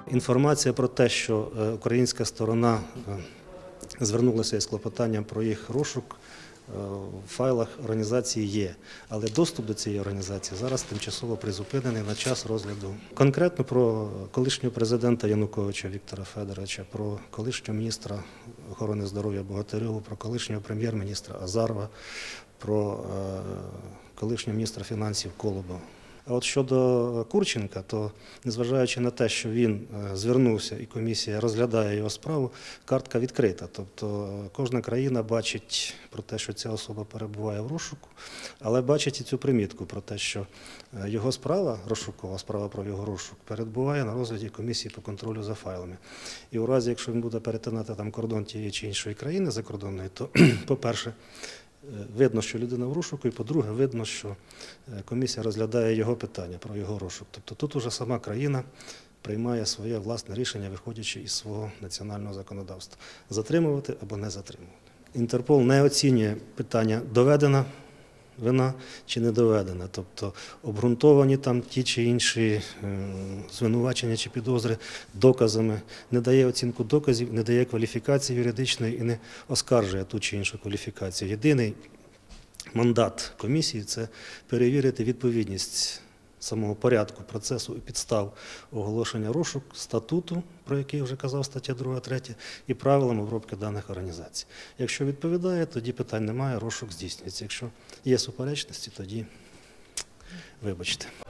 Інформація про те, що українська сторона звернулася із клопотанням про їх розшук, в файлах організації є, але доступ до цієї організації зараз тимчасово призупинений на час розгляду. Конкретно про колишнього президента Януковича Віктора Федоровича, про колишнього міністра охорони здоров'я Богатирьову, про колишнього прем'єр-міністра Азарова, про колишнього міністра фінансів Колоба. А от щодо Курченка, то незважаючи на те, що він звернувся і комісія розглядає його справу, картка відкрита. Тобто кожна країна бачить про те, що ця особа перебуває в розшуку, але бачить і цю примітку про те, що його справа, розшукова справа про його розшук, перебуває на розгляді комісії по контролю за файлами. І у разі, якщо він буде перетинати там кордон тієї чи іншої країни закордонної, то, по-перше, видно, що людина в розшуку, і, по-друге, видно, що комісія розглядає його питання про його розшук. Тобто тут уже сама країна приймає своє власне рішення, виходячи із свого національного законодавства – затримувати або не затримувати. Інтерпол не оцінює питання, доведена вина чи не доведена, тобто обґрунтовані там ті чи інші звинувачення чи підозри доказами, не дає оцінку доказів, не дає кваліфікації юридичної і не оскаржує ту чи іншу кваліфікацію. Єдиний мандат комісії – це перевірити відповідність самого порядку, процесу і підстав оголошення розшуку, статуту, про який вже казав стаття 2-3, і правилам обробки даних організацій. Якщо відповідає, тоді питань немає, розшук здійснюється. Якщо є суперечності, тоді вибачте.